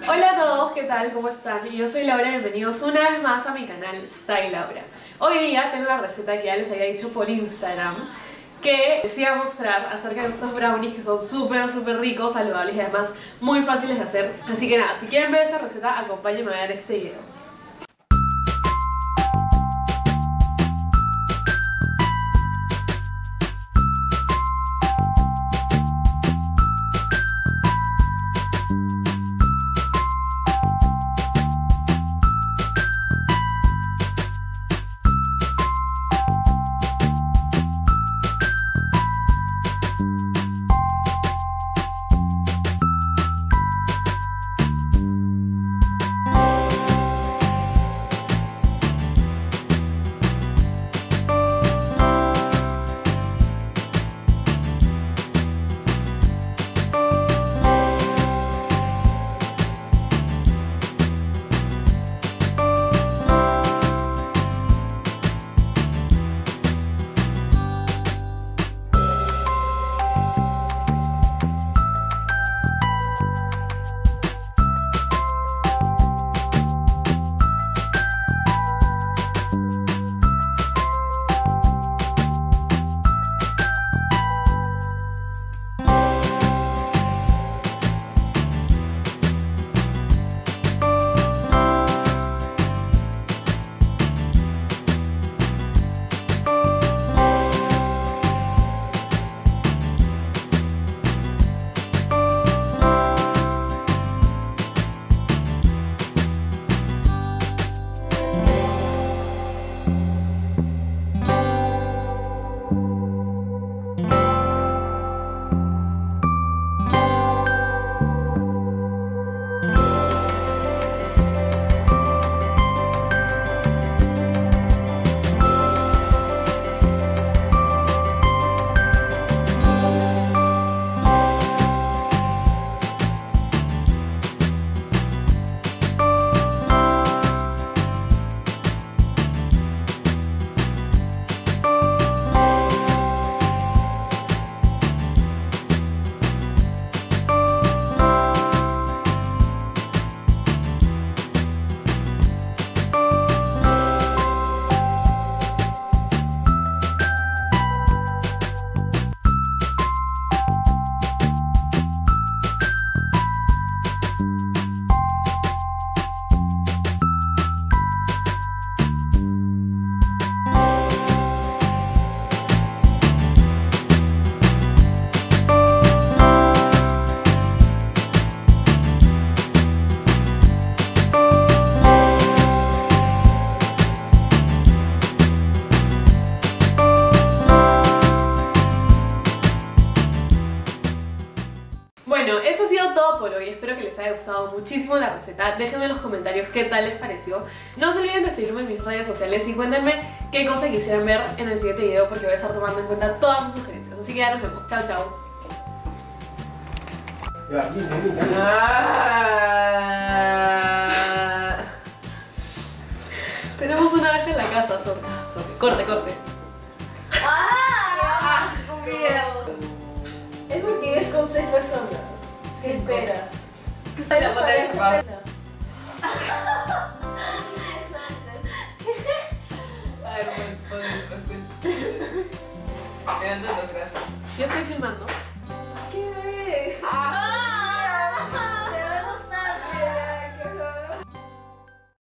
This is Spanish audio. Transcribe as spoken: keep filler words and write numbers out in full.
Hola a todos, ¿qué tal? ¿Cómo están? Yo soy Laura, bienvenidos una vez más a mi canal Style Laura. Hoy día tengo la receta que ya les había dicho por Instagram, que les iba a mostrar acerca de estos brownies que son súper súper ricos, saludables y además muy fáciles de hacer. Así que nada, si quieren ver esa receta, acompáñenme a ver este video. Bueno, eso ha sido todo por hoy, espero que les haya gustado muchísimo la receta. Déjenme en los comentarios qué tal les pareció. No se olviden de seguirme en mis redes sociales y cuéntenme qué cosa quisieran ver en el siguiente video, porque voy a estar tomando en cuenta todas sus sugerencias. Así que ya nos vemos, chao chao. Ya, bien, bien, bien. Ah. Tenemos una valla en la casa, Sorry. Sorry. Corte, corte. ¡Ah! Es porque ves con seis personas. ¿Qué esperas? Espera, para eso. A ver, Yo estoy filmando.